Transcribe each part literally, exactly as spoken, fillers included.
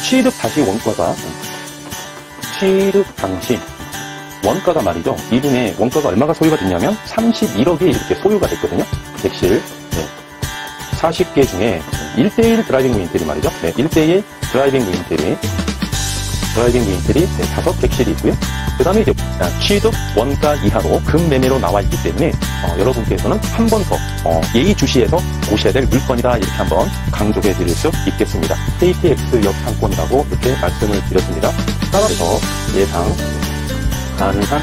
취득 당시 원가가, 취득 당시 원가가 말이죠. 이분의 원가가 얼마가 소유가 됐냐면 삼십일억이 이렇게 소유가 됐거든요. 객실. 네. 사십 개 중에 일 대 일 드라이빙 무인텔이 말이죠. 네. 일 대 일 드라이빙 무인텔이, 드라이빙 무인텔이 네, 다섯 객실이 있고요. 그 다음에 이제 취득 원가 이하로 금매매로 나와 있기 때문에 어, 여러분께서는 한 번 더 어, 예의주시해서 보셔야 될 물건이다 이렇게 한번 강조해 드릴 수 있겠습니다. 케이티엑스역 상권이라고 이렇게 말씀을 드렸습니다. 따라서 예상 가능한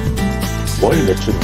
월 매출은,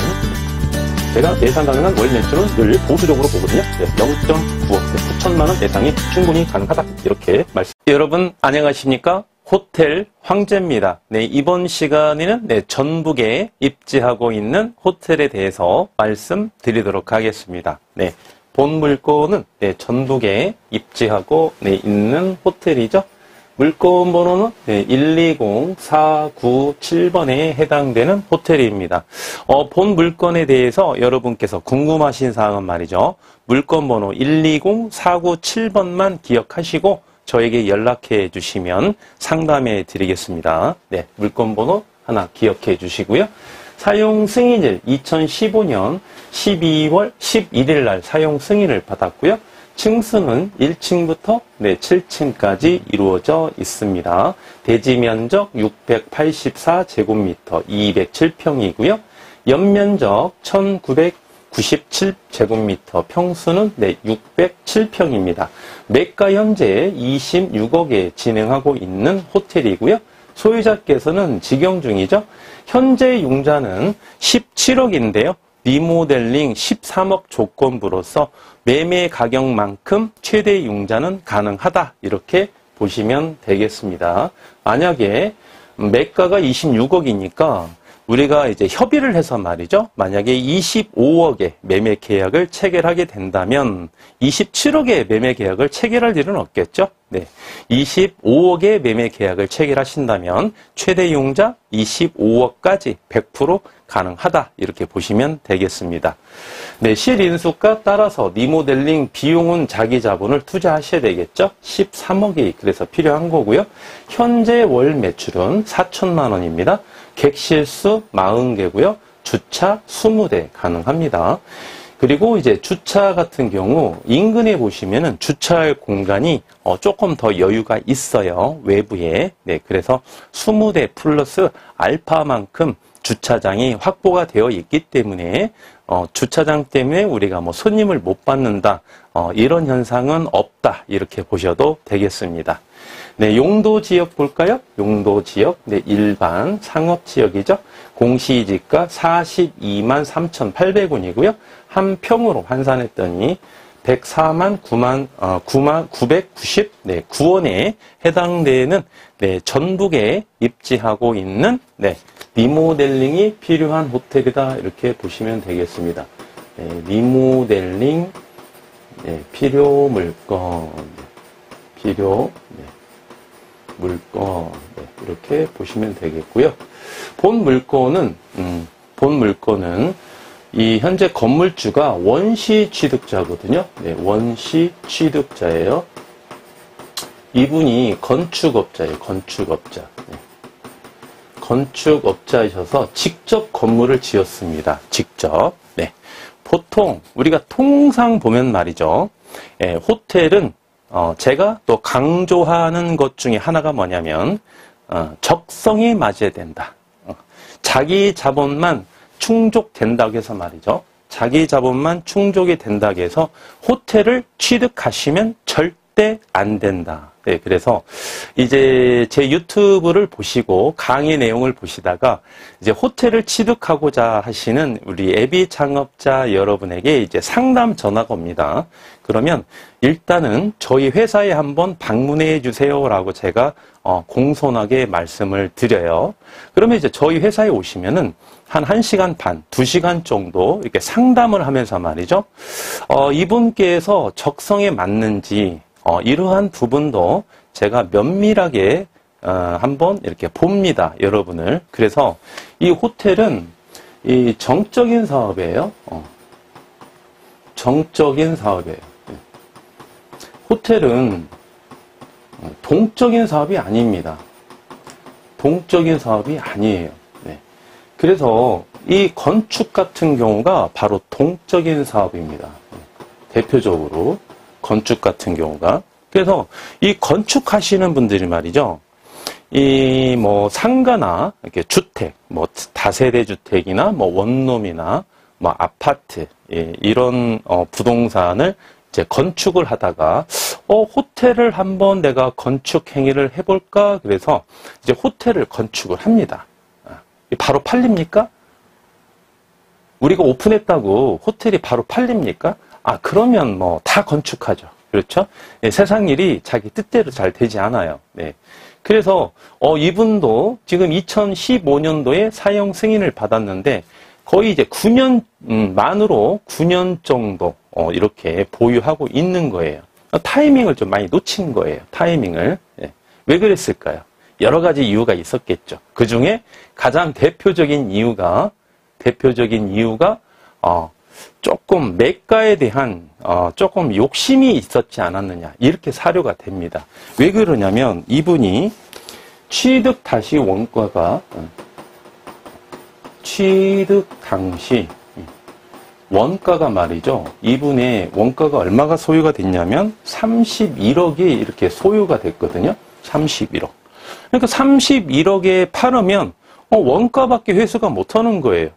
제가 예상 가능한 월 매출은 늘 보수적으로 보거든요. 네, 영 점 구억, 구천만 원 예상이 충분히 가능하다 이렇게 말씀. 여러분 안녕하십니까? 호텔 황제입니다. 네, 이번 시간에는 네, 전북에 입지하고 있는 호텔에 대해서 말씀드리도록 하겠습니다. 네, 본 물건은 네, 전북에 입지하고 네, 있는 호텔이죠. 물건 번호는 네, 일이공 사구칠 번에 해당되는 호텔입니다. 어, 본 물건에 대해서 여러분께서 궁금하신 사항은 말이죠. 물건 번호 일이공 사구칠 번만 기억하시고 저에게 연락해 주시면 상담해 드리겠습니다. 네, 물건 번호 하나 기억해 주시고요. 사용 승인일 이천십오 년 십이월 십일일 날 사용 승인을 받았고요. 층수는 일 층부터 네, 칠 층까지 이루어져 있습니다. 대지 면적 육백팔십사 제곱미터 이백칠 평이고요. 연면적 천구백구십칠 제곱미터, 평수는 네, 육백칠 평입니다. 매가 현재 이십육억에 진행하고 있는 호텔이고요. 소유자께서는 직영 중이죠. 현재 융자는 십칠억인데요. 리모델링 십삼억 조건부로서 매매 가격만큼 최대 융자는 가능하다 이렇게 보시면 되겠습니다. 만약에 매가가 이십육억이니까 우리가 이제 협의를 해서 말이죠. 만약에 이십오억에 매매 계약을 체결하게 된다면 이십칠억에 매매 계약을 체결할 일은 없겠죠. 네, 이십오억에 매매 계약을 체결하신다면 최대 융자 이십오억까지 백 퍼센트 가능하다 이렇게 보시면 되겠습니다. 네, 실인수가 따라서 리모델링 비용은 자기 자본을 투자하셔야 되겠죠. 십삼억이 그래서 필요한 거고요. 현재 월 매출은 사천만 원입니다. 객실수 사십 개고요. 주차 이십 대 가능합니다. 그리고 이제 주차 같은 경우 인근에 보시면은 주차할 공간이 어 조금 더 여유가 있어요. 외부에. 네, 그래서 이십 대 플러스 알파만큼 주차장이 확보가 되어 있기 때문에 어 주차장 때문에 우리가 뭐 손님을 못 받는다. 어 이런 현상은 없다. 이렇게 보셔도 되겠습니다. 네, 용도 지역 볼까요? 용도 지역, 네, 일반 상업 지역이죠. 공시지가 사십이만 삼천팔백 원이고요. 한 평으로 환산했더니 백사만 구만, 어, 구만 구백구십, 네, 구 원에 해당되는, 네, 전북에 입지하고 있는, 네, 리모델링이 필요한 호텔이다. 이렇게 보시면 되겠습니다. 네, 리모델링, 네, 필요 물건, 필요, 네. 물건, 네, 이렇게 보시면 되겠고요. 본 물건은 음, 본 물건은 이 현재 건물주가 원시 취득자거든요. 네, 원시 취득자예요. 이분이 건축업자예요. 건축업자. 네. 건축업자이셔서 직접 건물을 지었습니다. 직접. 네. 보통 우리가 통상 보면 말이죠. 예, 호텔은 어, 제가 또 강조하는 것 중에 하나가 뭐냐면, 어, 적성이 맞아야 된다. 어, 자기 자본만 충족된다고 해서 말이죠. 자기 자본만 충족이 된다고 해서 호텔을 취득하시면 절대 안 된다. 네, 그래서 이제 제 유튜브를 보시고 강의 내용을 보시다가 이제 호텔을 취득하고자 하시는 우리 애비 창업자 여러분에게 이제 상담 전화가 옵니다. 그러면 일단은 저희 회사에 한번 방문해 주세요라고 제가 어, 공손하게 말씀을 드려요. 그러면 이제 저희 회사에 오시면은 한 1시간 반, 두 시간 정도 이렇게 상담을 하면서 말이죠. 어, 이분께서 적성에 맞는지 어, 이러한 부분도 제가 면밀하게 어, 한번 이렇게 봅니다, 여러분을. 그래서 이 호텔은 이 정적인 사업이에요. 어, 정적인 사업이에요. 네. 호텔은 동적인 사업이 아닙니다. 동적인 사업이 아니에요. 네. 그래서 이 건축 같은 경우가 바로 동적인 사업입니다. 대표적으로 건축 같은 경우가. 그래서 이 건축하시는 분들이 말이죠. 이 뭐 상가나 이렇게 주택, 뭐 다세대 주택이나 뭐 원룸이나 뭐 아파트, 예, 이런 어, 부동산을 이제 건축을 하다가 어 호텔을 한번 내가 건축 행위를 해볼까? 그래서 이제 호텔을 건축을 합니다. 바로 팔립니까? 우리가 오픈했다고 호텔이 바로 팔립니까? 아 그러면 뭐 다 건축하죠. 그렇죠? 네, 세상 일이 자기 뜻대로 잘 되지 않아요. 네. 그래서 어 이분도 지금 이천십오 년도에 사용 승인을 받았는데 거의 이제 구 년 음, 만으로 구 년 정도 어, 이렇게 보유하고 있는 거예요. 타이밍을 좀 많이 놓친 거예요. 타이밍을. 예. 왜 그랬을까요? 여러 가지 이유가 있었겠죠. 그 중에 가장 대표적인 이유가 대표적인 이유가 어, 조금 매가에 대한 어, 조금 욕심이 있었지 않았느냐 이렇게 사료가 됩니다. 왜 그러냐면 이분이 취득 당시 원가가 취득 당시 원가가 말이죠. 이분의 원가가 얼마가 소유가 됐냐면 삼십일억이 이렇게 소유가 됐거든요. 삼십일억. 그러니까 삼십일억에 팔으면 어, 원가밖에 회수가 못하는 거예요.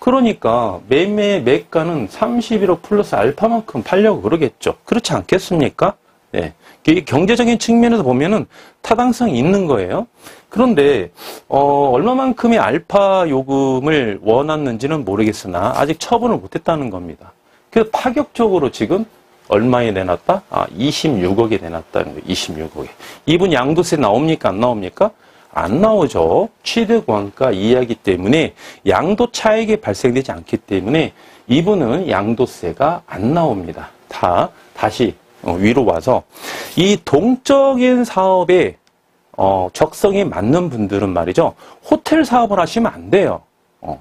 그러니까 매매 매가는 삼십일억 플러스 알파만큼 팔려고 그러겠죠. 그렇지 않겠습니까? 네. 경제적인 측면에서 보면은 타당성이 있는 거예요. 그런데 어, 얼마만큼의 알파 요금을 원했는지는 모르겠으나 아직 처분을 못했다는 겁니다. 그래서 파격적으로 지금 얼마에 내놨다? 아, 이십육억에 내놨다는 거예요. 이십육억에. 이분 양도세 나옵니까? 안 나옵니까? 안 나오죠. 취득 원가 이하이기 때문에 양도 차익이 발생되지 않기 때문에 이분은 양도세가 안 나옵니다. 다 다시 위로 와서 이 동적인 사업에 어, 적성에 맞는 분들은 말이죠. 호텔 사업을 하시면 안 돼요. 어.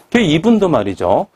이분도 말이죠.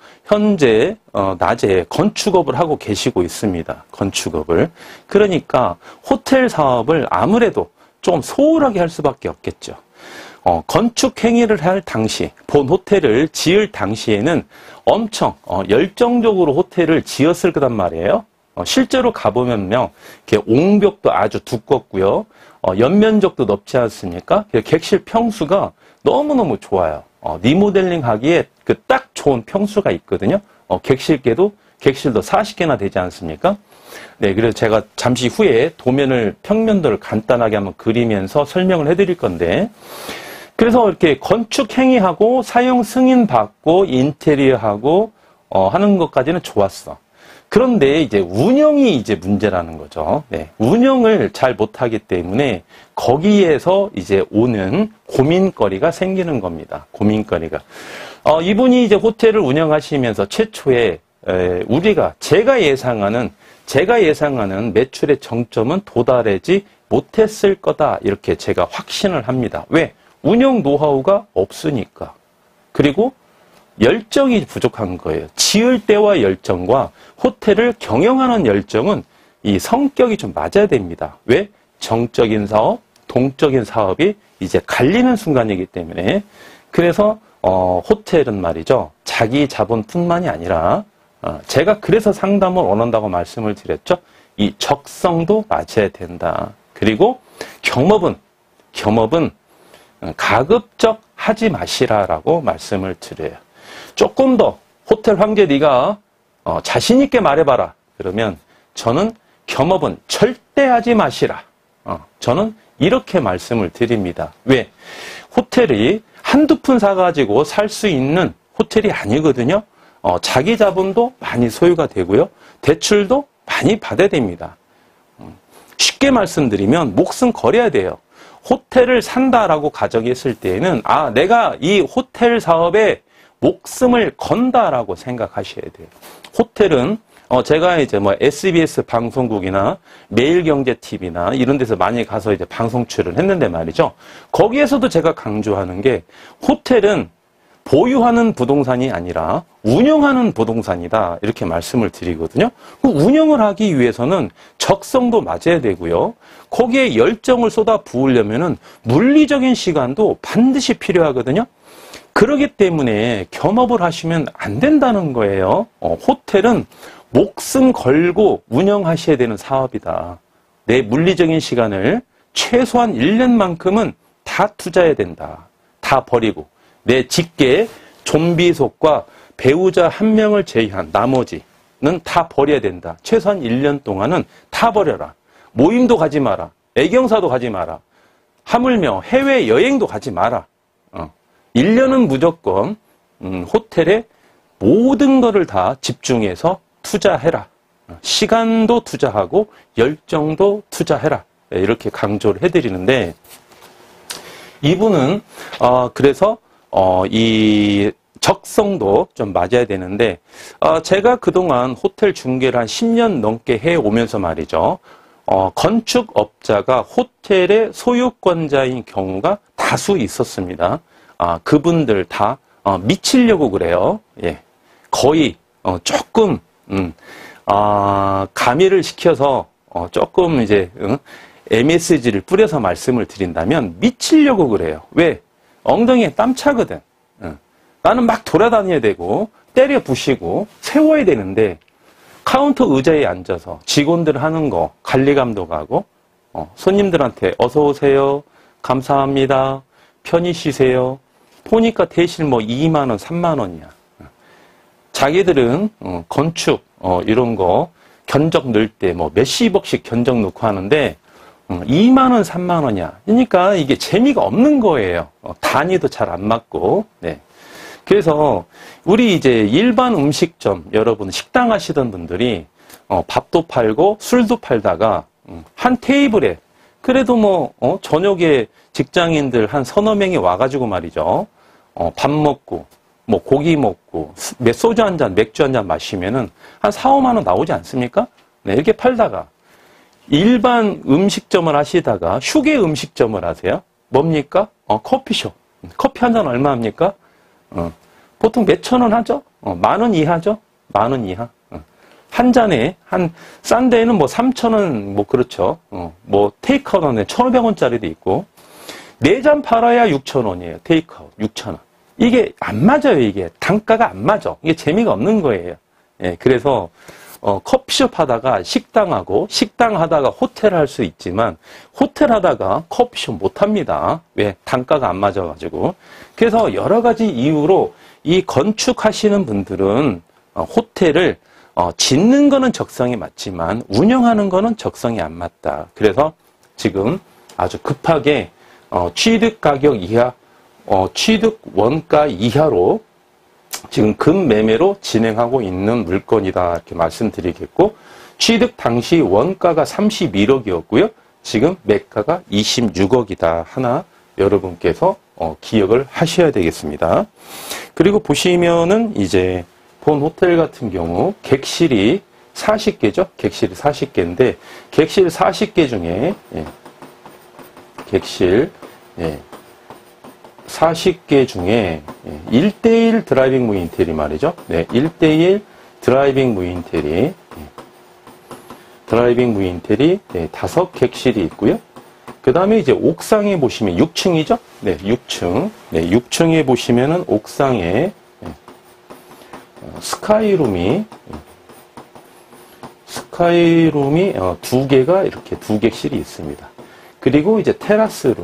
현재 어, 낮에 건축업을 하고 계시고 있습니다. 건축업을. 그러니까 호텔 사업을 아무래도 좀 소홀하게 할 수밖에 없겠죠. 어, 건축 행위를 할 당시, 본 호텔을 지을 당시에는 엄청 어, 열정적으로 호텔을 지었을 거란 말이에요. 어, 실제로 가보면요, 이렇게 옹벽도 아주 두껍고요, 어, 연면적도 넓지 않습니까? 객실 평수가 너무너무 좋아요. 어, 리모델링 하기에 그 딱 좋은 평수가 있거든요. 어, 객실계도, 객실도 사십 개나 되지 않습니까? 네, 그래서 제가 잠시 후에 도면을, 평면도를 간단하게 한번 그리면서 설명을 해드릴 건데, 그래서 이렇게 건축 행위하고 사용 승인 받고 인테리어하고 어, 하는 것까지는 좋았어. 그런데 이제 운영이 이제 문제라는 거죠. 네, 운영을 잘 못하기 때문에 거기에서 이제 오는 고민거리가 생기는 겁니다. 고민거리가. 어, 이분이 이제 호텔을 운영하시면서 최초에 에, 우리가 제가 예상하는 제가 예상하는 매출의 정점은 도달하지 못했을 거다. 이렇게 제가 확신을 합니다. 왜? 운영 노하우가 없으니까. 그리고 열정이 부족한 거예요. 지을 때와 열정과 호텔을 경영하는 열정은 이 성격이 좀 맞아야 됩니다. 왜? 정적인 사업, 동적인 사업이 이제 갈리는 순간이기 때문에. 그래서 어, 호텔은 말이죠. 자기 자본뿐만이 아니라 어, 제가 그래서 상담을 원한다고 말씀을 드렸죠. 이 적성도 맞아야 된다. 그리고 겸업은 겸업은 가급적 하지 마시라라고 말씀을 드려요. 조금 더 호텔 황제 네가 어, 자신 있게 말해봐라. 그러면 저는 겸업은 절대 하지 마시라. 어, 저는 이렇게 말씀을 드립니다. 왜? 호텔이 한두 푼 사가지고 살 수 있는 호텔이 아니거든요. 어, 자기 자본도 많이 소유가 되고요. 대출도 많이 받아야 됩니다. 음, 쉽게 말씀드리면 목숨 걸어야 돼요. 호텔을 산다라고 가정했을 때에는 아 내가 이 호텔 사업에 목숨을 건다라고 생각하셔야 돼요. 호텔은 어 제가 이제 뭐 에스비에스 방송국이나 매일경제티비나 이런 데서 많이 가서 이제 방송 출연을 했는데 말이죠. 거기에서도 제가 강조하는 게 호텔은 보유하는 부동산이 아니라 운영하는 부동산이다. 이렇게 말씀을 드리거든요. 그 운영을 하기 위해서는 적성도 맞아야 되고요. 거기에 열정을 쏟아 부으려면은 물리적인 시간도 반드시 필요하거든요. 그러기 때문에 겸업을 하시면 안 된다는 거예요. 어, 호텔은 목숨 걸고 운영하셔야 되는 사업이다. 내 물리적인 시간을 최소한 일 년만큼은 다 투자해야 된다. 다 버리고 내 직계, 좀비속과 배우자 한 명을 제외한 나머지는 다 버려야 된다. 최소한 일 년 동안은 다 버려라. 모임도 가지 마라. 애경사도 가지 마라. 하물며 해외여행도 가지 마라. 어. 일 년은 무조건 음, 호텔에 모든 것을 다 집중해서 투자해라. 어. 시간도 투자하고 열정도 투자해라. 네, 이렇게 강조를 해드리는데 이분은 어, 그래서 어, 이 적성도 좀 맞아야 되는데 어, 제가 그동안 호텔 중개를 한 십 년 넘게 해오면서 말이죠. 어, 건축업자가 호텔의 소유권자인 경우가 다수 있었습니다. 아, 그분들 다 어, 미치려고 그래요. 예. 거의 어, 조금 음, 아, 가미를 시켜서 어, 조금 이제 응? 엠에스지를 뿌려서 말씀을 드린다면 미치려고 그래요. 왜? 엉덩이에 땀 차거든. 응. 나는 막 돌아다녀야 되고 때려 부시고 세워야 되는데 카운터 의자에 앉아서 직원들 하는 거 관리 감독하고 어, 손님들한테 어서 오세요. 감사합니다. 편히 쉬세요. 보니까 대실 뭐 이만 원, 삼만 원이야. 자기들은 어, 건축 어, 이런 거 견적 넣을 때 뭐 몇십억씩 견적 넣고 하는데 이만 원, 삼만 원이야. 그러니까 이게 재미가 없는 거예요. 어, 단위도 잘 안 맞고. 네. 그래서 우리 이제 일반 음식점, 여러분 식당 하시던 분들이 어, 밥도 팔고 술도 팔다가 음, 한 테이블에 그래도 뭐 어, 저녁에 직장인들 한 서너 명이 와가지고 말이죠. 어, 밥 먹고 뭐 고기 먹고 소주 한 잔, 맥주 한 잔 마시면은 한 사, 오만 원 나오지 않습니까? 네, 이렇게 팔다가 일반 음식점을 하시다가 휴게 음식점을 하세요. 뭡니까? 어, 커피숍. 커피 한 잔 얼마 합니까? 어, 보통 몇천 원 하죠? 어, 만 원 이하죠? 만 원 이하. 어. 한 잔에, 한, 싼 데는 뭐 삼천 원, 뭐 그렇죠. 어, 뭐 테이크아웃에 천오백 원짜리도 있고. 네 잔 팔아야 육천 원이에요. 테이크아웃. 육천 원. 이게 안 맞아요, 이게. 단가가 안 맞아. 이게 재미가 없는 거예요. 예, 그래서, 어, 커피숍 하다가 식당하고, 식당 하다가 호텔 할 수 있지만, 호텔 하다가 커피숍 못 합니다. 왜? 단가가 안 맞아가지고. 그래서 여러 가지 이유로 이 건축하시는 분들은 어, 호텔을 어, 짓는 거는 적성이 맞지만, 운영하는 거는 적성이 안 맞다. 그래서 지금 아주 급하게 어, 취득 가격 이하, 어, 취득 원가 이하로 지금 금매매로 진행하고 있는 물건이다 이렇게 말씀드리겠고 취득 당시 원가가 삼십일억이었고요. 지금 매가가 이십육억이다. 하나 여러분께서 어, 기억을 하셔야 되겠습니다. 그리고 보시면은 이제 본 호텔 같은 경우 객실이 사십 개죠. 객실이 사십 개인데 객실 사십 개 중에 예, 객실 예, 사십 개 중에 일 대일 드라이빙 무인텔이 말이죠. 네, 일 대일 드라이빙 무인텔이 드라이빙 무인텔이 네, 다섯 객실이 있고요. 그 다음에 이제 옥상에 보시면 육 층이죠. 네, 육 층. 네, 육 층에 보시면은 옥상에 네, 어, 스카이룸이 스카이룸이 어, 두 개가 이렇게 두 객실이 있습니다. 그리고 이제 테라스룸.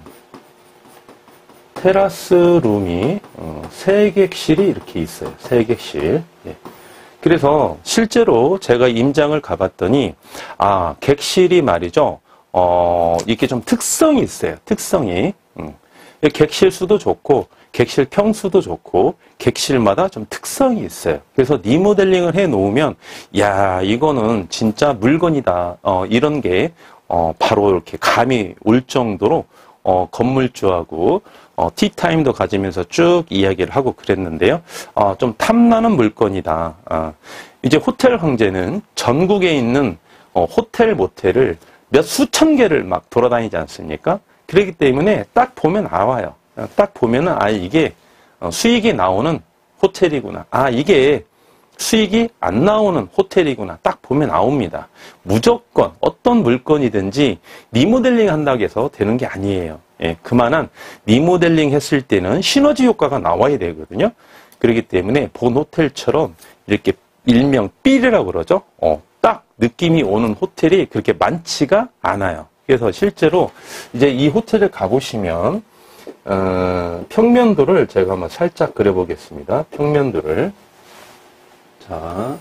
테라스룸이 어, 세 객실이 이렇게 있어요. 세 객실. 예. 그래서 실제로 제가 임장을 가봤더니 아 객실이 말이죠. 어, 이게 좀 특성이 있어요. 특성이. 음. 객실 수도 좋고 객실 평수도 좋고 객실마다 좀 특성이 있어요. 그래서 리모델링을 해 놓으면 야 이거는 진짜 물건이다. 어, 이런 게 어, 바로 이렇게 감이 올 정도로 어, 건물주하고 어, 티타임도 가지면서 쭉 이야기를 하고 그랬는데요. 어, 좀 탐나는 물건이다. 어, 이제 호텔 황제는 전국에 있는 어, 호텔 모텔을 몇 수천 개를 막 돌아다니지 않습니까? 그렇기 때문에 딱 보면 알아요. 딱 보면은 아 이게 어, 수익이 나오는 호텔이구나. 아, 이게 수익이 안 나오는 호텔이구나. 딱 보면 나옵니다. 무조건 어떤 물건이든지 리모델링 한다고 해서 되는 게 아니에요. 예, 그만한 리모델링 했을 때는 시너지 효과가 나와야 되거든요. 그렇기 때문에 본 호텔처럼 이렇게 일명 삘이라고 그러죠. 어, 딱 느낌이 오는 호텔이 그렇게 많지가 않아요. 그래서 실제로 이제 이 호텔을 가보시면 어, 평면도를 제가 한번 살짝 그려보겠습니다. 평면도를. 자,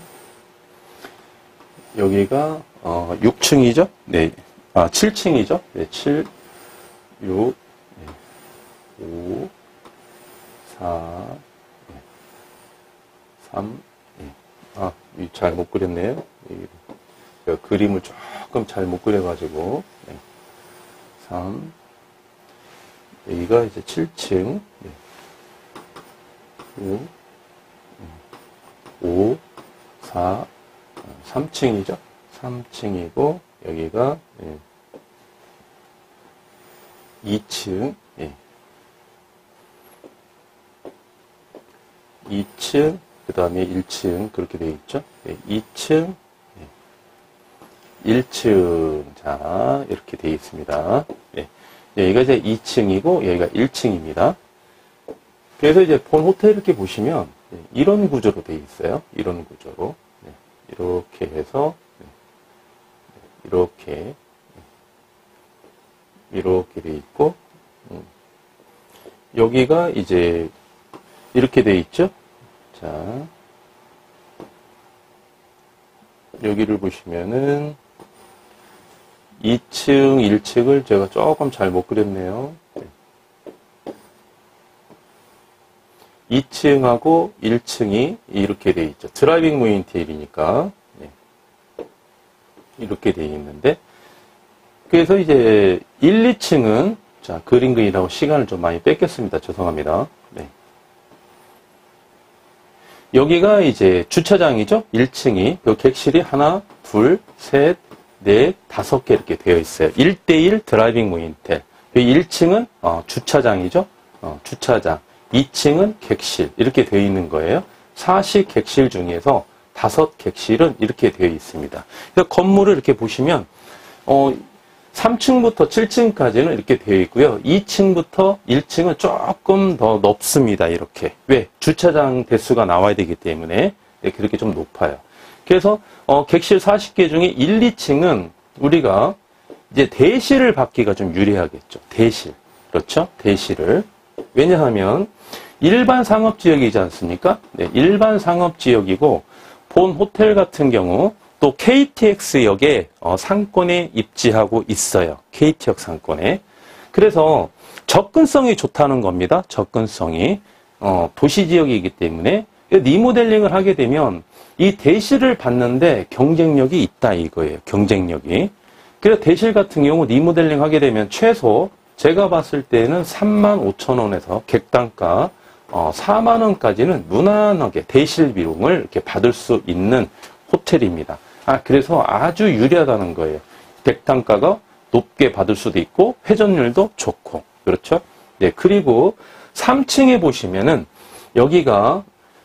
여기가 어, 육 층이죠? 네, 아 칠 층이죠? 네, 칠, 육, 오, 사, 삼, 아, 잘 못 그렸네요. 제가 그림을 조금 잘 못 그려가지고 삼, 여기가 이제 칠 층, 육, 오, 사, 삼 층이죠? 삼 층이고, 여기가 이 층, 이 층, 그 다음에 일 층, 그렇게 되어 있죠? 이 층, 일 층, 자, 이렇게 되어 있습니다. 여기가 이제 이 층이고, 여기가 일 층입니다. 그래서 이제 본 호텔 이렇게 보시면, 이런 구조로 되어 있어요. 이런 구조로. 이렇게 해서, 이렇게, 이렇게 되어 있고, 여기가 이제, 이렇게 되어 있죠? 자, 여기를 보시면은, 이 층, 일 층을 제가 조금 잘 못 그렸네요. 이 층하고 일 층이 이렇게 되어 있죠. 드라이빙 무인테일이니까. 네. 이렇게 되어 있는데, 그래서 이제 일, 이 층은, 자, 그림 그리라고 시간을 좀 많이 뺏겼습니다. 죄송합니다. 네. 여기가 이제 주차장이죠. 일 층이. 그 객실이 하나, 둘, 셋, 넷, 다섯 개 이렇게 되어 있어요. 일 대 일 드라이빙 무인텔. 일 층은 어, 주차장이죠. 어, 주차장. 이 층은 객실. 이렇게 되어 있는 거예요. 사십 객실 중에서 다섯 객실은 이렇게 되어 있습니다. 그래서 건물을 이렇게 보시면 어, 삼 층부터 칠 층까지는 이렇게 되어 있고요. 이 층부터 일 층은 조금 더 높습니다. 이렇게. 왜? 주차장 대수가 나와야 되기 때문에 네, 그렇게 좀 높아요. 그래서 어, 객실 사십 개 중에 일, 이 층은 우리가 이제 대실을 받기가 좀 유리하겠죠. 대실. 그렇죠? 대실을. 왜냐하면 일반 상업지역이지 않습니까? 네, 일반 상업지역이고 본 호텔 같은 경우 또 케이티엑스역에 어, 상권에 입지하고 있어요. 케이티역 상권에. 그래서 접근성이 좋다는 겁니다. 접근성이. 어, 도시지역이기 때문에 리모델링을 하게 되면 이 대실을 받는데 경쟁력이 있다 이거예요. 경쟁력이. 그래서 대실 같은 경우 리모델링 하게 되면 최소 제가 봤을 때는 삼만 오천 원에서 객단가 어, 사만 원까지는 무난하게 대실 비용을 이렇게 받을 수 있는 호텔입니다. 아, 그래서 아주 유리하다는 거예요. 객단가가 높게 받을 수도 있고 회전율도 좋고. 그렇죠? 네, 그리고 삼 층에 보시면은 여기가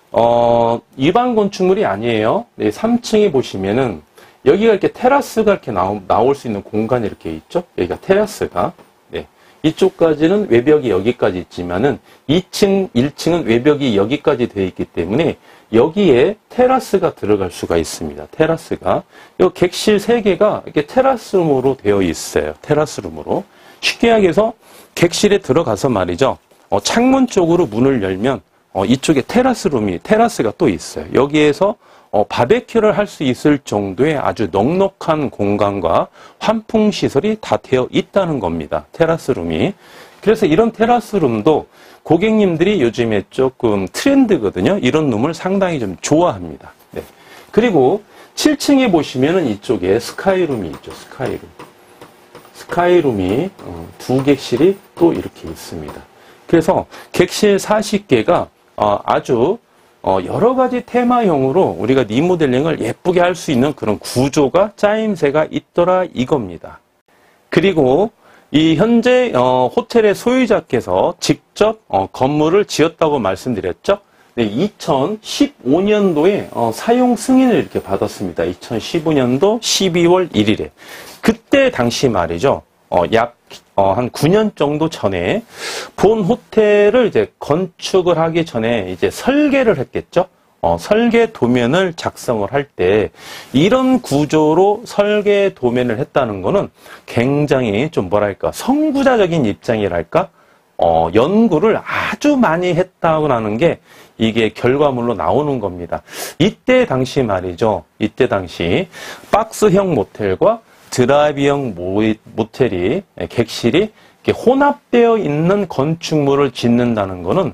어, 일반 건축물이 아니에요. 네, 삼 층에 보시면은 여기가 이렇게 테라스가 이렇게 나오, 나올 수 있는 공간이 이렇게 있죠. 여기가 테라스가. 네. 이쪽까지는 외벽이 여기까지 있지만은 이 층, 일 층은 외벽이 여기까지 되어 있기 때문에 여기에 테라스가 들어갈 수가 있습니다. 테라스가. 이 객실 세 개가 이렇게 테라스룸으로 되어 있어요. 테라스룸으로. 쉽게 얘기해서 객실에 들어가서 말이죠. 어, 창문 쪽으로 문을 열면 어, 이쪽에 테라스룸이, 테라스가 또 있어요. 여기에서 어, 바베큐를 할 수 있을 정도의 아주 넉넉한 공간과 환풍시설이 다 되어 있다는 겁니다. 테라스룸이. 그래서 이런 테라스룸도 고객님들이 요즘에 조금 트렌드거든요. 이런 룸을 상당히 좀 좋아합니다. 네. 그리고 칠 층에 보시면은 이쪽에 스카이룸이 있죠. 스카이룸. 스카이룸이 어, 두 객실이 또 이렇게 있습니다. 그래서 객실 사십 개가 어, 아주 어, 여러 가지 테마형으로 우리가 리모델링을 예쁘게 할 수 있는 그런 구조가 짜임새가 있더라 이겁니다. 그리고 이 현재 어, 호텔의 소유자께서 직접 어, 건물을 지었다고 말씀드렸죠. 네, 이천십오 년도에 어, 사용 승인을 이렇게 받았습니다. 이천십오 년도 십이월 일일에. 그때 당시 말이죠. 어, 약, 어, 한 구 년 정도 전에 본 호텔을 이제 건축을 하기 전에 이제 설계를 했겠죠. 어, 설계 도면을 작성을 할 때 이런 구조로 설계 도면을 했다는 거는 굉장히 좀 뭐랄까 선구자적인 입장이랄까 어, 연구를 아주 많이 했다고하는 게 이게 결과물로 나오는 겁니다. 이때 당시 말이죠. 이때 당시 박스형 모텔과 드라이브형 모텔이 객실이 이렇게 혼합되어 있는 건축물을 짓는다는 거는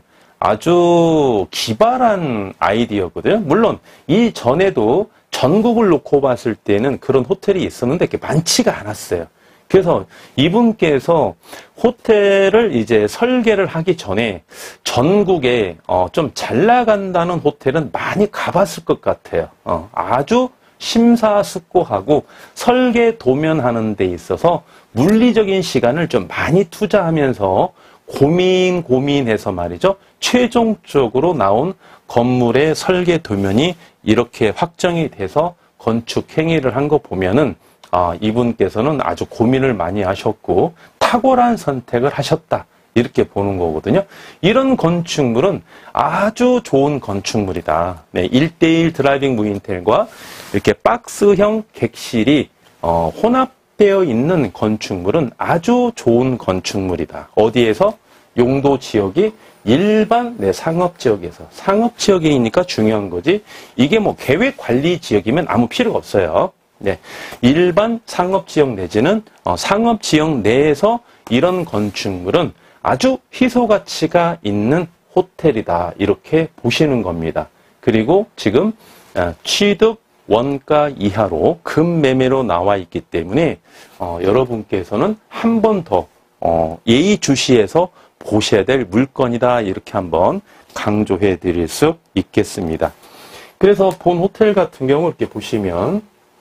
아주 기발한 아이디어거든요. 물론 이전에도 전국을 놓고 봤을 때는 그런 호텔이 있었는데 그게 많지가 않았어요. 그래서 이분께서 호텔을 이제 설계를 하기 전에 전국에 어 좀 잘 나간다는 호텔은 많이 가봤을 것 같아요. 어 아주 심사숙고하고 설계 도면하는 데 있어서 물리적인 시간을 좀 많이 투자하면서 고민 고민해서 말이죠. 최종적으로 나온 건물의 설계 도면이 이렇게 확정이 돼서 건축 행위를 한 거 보면은 아, 이분께서는 아주 고민을 많이 하셨고 탁월한 선택을 하셨다. 이렇게 보는 거거든요. 이런 건축물은 아주 좋은 건축물이다. 네, 일 대일 드라이빙 무인텔과 이렇게 박스형 객실이 어, 혼합되어 있는 건축물은 아주 좋은 건축물이다. 어디에서? 용도 지역이 일반 네, 상업 지역에서. 상업 지역이니까 중요한 거지. 이게 뭐 계획 관리 지역이면 아무 필요가 없어요. 네, 일반 상업 지역 내지는 어, 상업 지역 내에서 이런 건축물은 아주 희소 가치가 있는 호텔이다. 이렇게 보시는 겁니다. 그리고 지금 취득 원가 이하로 금매매로 나와 있기 때문에 어, 여러분께서는 한 번 더 어, 예의주시해서 보셔야 될 물건이다. 이렇게 한번 강조해 드릴 수 있겠습니다. 그래서 본 호텔 같은 경우 이렇게 보시면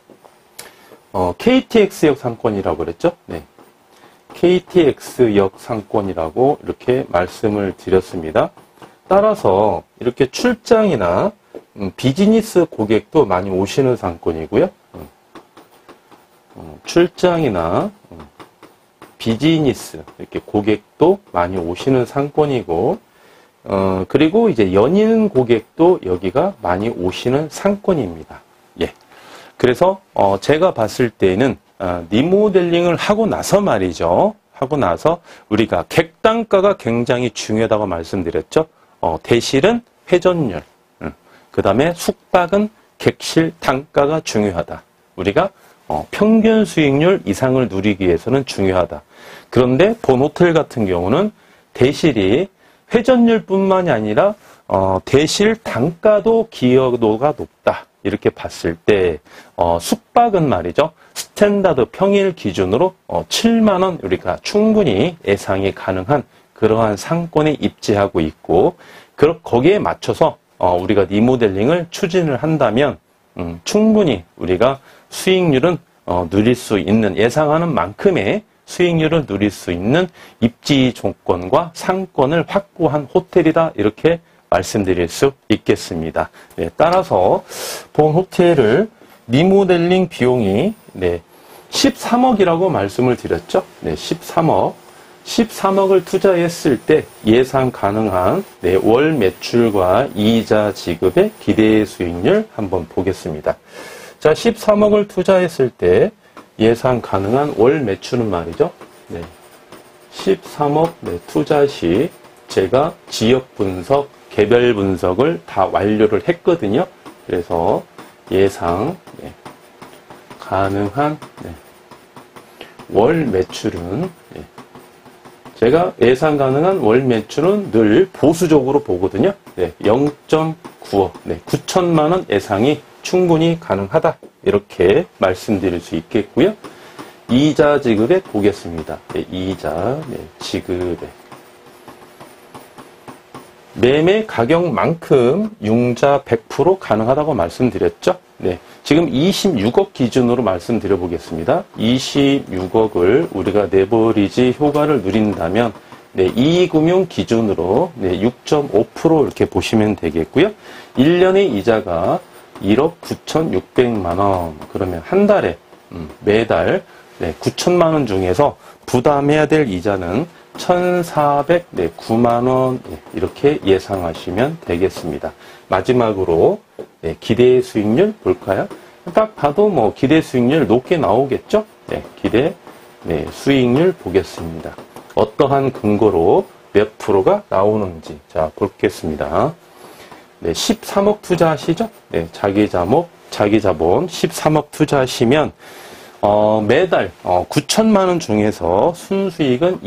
어, 케이티엑스역 상권이라고 그랬죠? 네. 케이티엑스역 상권이라고 이렇게 말씀을 드렸습니다. 따라서 이렇게 출장이나 음, 비즈니스 고객도 많이 오시는 상권이고요. 음, 음, 출장이나 음, 비즈니스 이렇게 고객도 많이 오시는 상권이고, 어, 그리고 이제 연인 고객도 여기가 많이 오시는 상권입니다. 예. 그래서 어, 제가 봤을 때는 어, 리모델링을 하고 나서 말이죠. 하고 나서 우리가 객단가가 굉장히 중요하다고 말씀드렸죠. 어, 대실은 회전율, 음, 그 다음에 숙박은 객실 단가가 중요하다. 우리가 어, 평균 수익률 이상을 누리기 위해서는 중요하다. 그런데 본 호텔 같은 경우는 대실이 회전율뿐만이 아니라 어, 대실 단가도 기여도가 높다. 이렇게 봤을 때 어, 숙박은 말이죠. 스탠다드 평일 기준으로 어, 칠만 원 우리가 충분히 예상이 가능한 그러한 상권에 입지하고 있고, 그, 거기에 맞춰서 어, 우리가 리모델링을 추진을 한다면 음, 충분히 우리가 수익률은 어, 누릴 수 있는, 예상하는 만큼의 수익률을 누릴 수 있는 입지 조건과 상권을 확보한 호텔이다. 이렇게 말씀드릴 수 있겠습니다. 네, 따라서 본 호텔을 리모델링 비용이 네, 십삼억이라고 말씀을 드렸죠. 네, 십삼억. 십삼억을 투자했을 때 예상 가능한 네, 월 매출과 이자 지급의 기대 수익률 한번 보겠습니다. 자, 십삼억을 투자했을 때 예상 가능한 월 매출은 말이죠. 네, 십삼억 네, 투자 시 제가 지역 분석, 개별 분석을 다 완료를 했거든요. 그래서 예상 네, 가능한 네, 월 매출은 네, 제가 예상 가능한 월 매출은 늘 보수적으로 보거든요. 네, 영 점 구억, 네, 구천만 원 예상이 충분히 가능하다. 이렇게 말씀드릴 수 있겠고요. 이자 지급에 보겠습니다. 네, 이자 네, 지급에 매매 가격만큼 융자 백 퍼센트 가능하다고 말씀드렸죠. 네, 지금 이십육억 기준으로 말씀드려 보겠습니다. 이십육억을 우리가 레버리지 효과를 누린다면 네, 이금융 기준으로 네, 육 점 오 퍼센트 이렇게 보시면 되겠고요. 일 년의 이자가 일억 구천육백만 원. 그러면 한 달에 음, 매달 네, 구천만 원 중에서 부담해야 될 이자는 천사백구만 원 네, 이렇게 예상하시면 되겠습니다. 마지막으로 네, 기대 수익률 볼까요? 딱 봐도 뭐 기대 수익률 높게 나오겠죠? 네, 기대 네, 수익률 보겠습니다. 어떠한 근거로 몇 프로가 나오는지 자 보겠습니다. 네, 십삼억 투자하시죠? 네, 자기 자목, 자기 자본 십삼억 투자하시면 어, 매달 어, 구천만 원 중에서 순수익은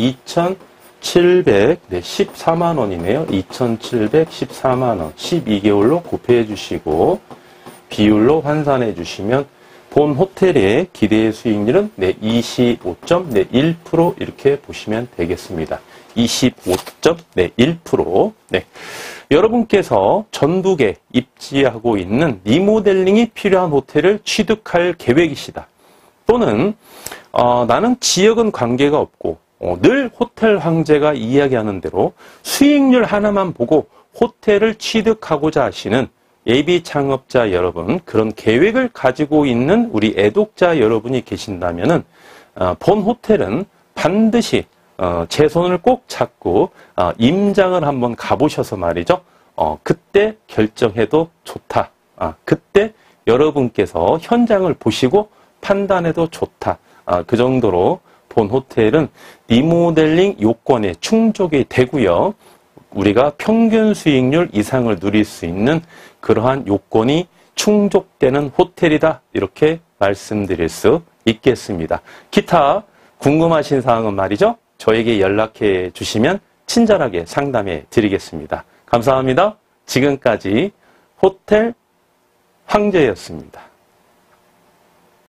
이천칠백십사만 원이네요. 이천칠백십사만 원 십이 개월로 곱해 주시고 비율로 환산해 주시면 본 호텔의 기대 수익률은 네, 이십오 점 일 퍼센트 이렇게 보시면 되겠습니다. 이십오 점 일 퍼센트. 네. 여러분께서 전국에 입지하고 있는 리모델링이 필요한 호텔을 취득할 계획이시다. 또는 어, 나는 지역은 관계가 없고 어, 늘 호텔 황제가 이야기하는 대로 수익률 하나만 보고 호텔을 취득하고자 하시는 예비 창업자 여러분, 그런 계획을 가지고 있는 우리 애독자 여러분이 계신다면은 어, 본 호텔은 반드시 어, 제 손을 꼭 잡고 어, 임장을 한번 가보셔서 말이죠. 어, 그때 결정해도 좋다. 아, 그때 여러분께서 현장을 보시고 판단해도 좋다. 아, 그 정도로 본 호텔은 리모델링 요건에 충족이 되고요. 우리가 평균 수익률 이상을 누릴 수 있는 그러한 요건이 충족되는 호텔이다. 이렇게 말씀드릴 수 있겠습니다. 기타 궁금하신 사항은 말이죠. 저에게 연락해 주시면 친절하게 상담해 드리겠습니다. 감사합니다. 지금까지 호텔 황제였습니다.